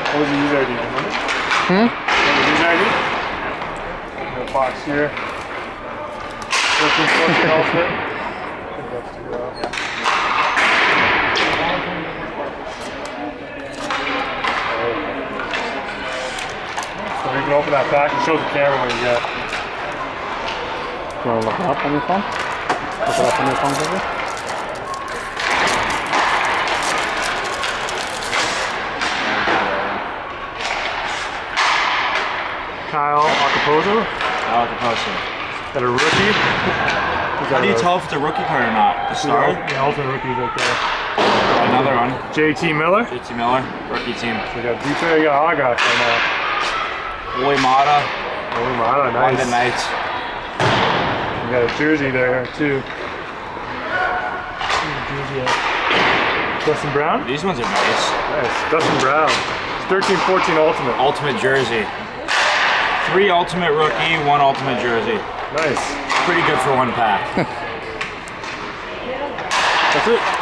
What was the user ID? Remember? What was the user ID? The box here. 1314 Ultimate. I think that's too low. Yeah. So you can open that pack and show the camera what you get. You want to look it up on your phone? Look it up on your phone, baby? Kyle Okaposo. Got a rookie. How do you tell if it's a rookie card or not? The star? The ultimate rookies right there. Another one. JT Miller. JT Miller, rookie team. We got Dupre, we got Autograph right now. Uemata. Uemata, nice. London Knights. We got a jersey there too. Dustin Brown? These ones are nice. Nice. Dustin Brown. It's 13-14 Ultimate. Ultimate jersey. 3 ultimate rookie, 1 ultimate jersey. Nice. Pretty good for one pack. That's it.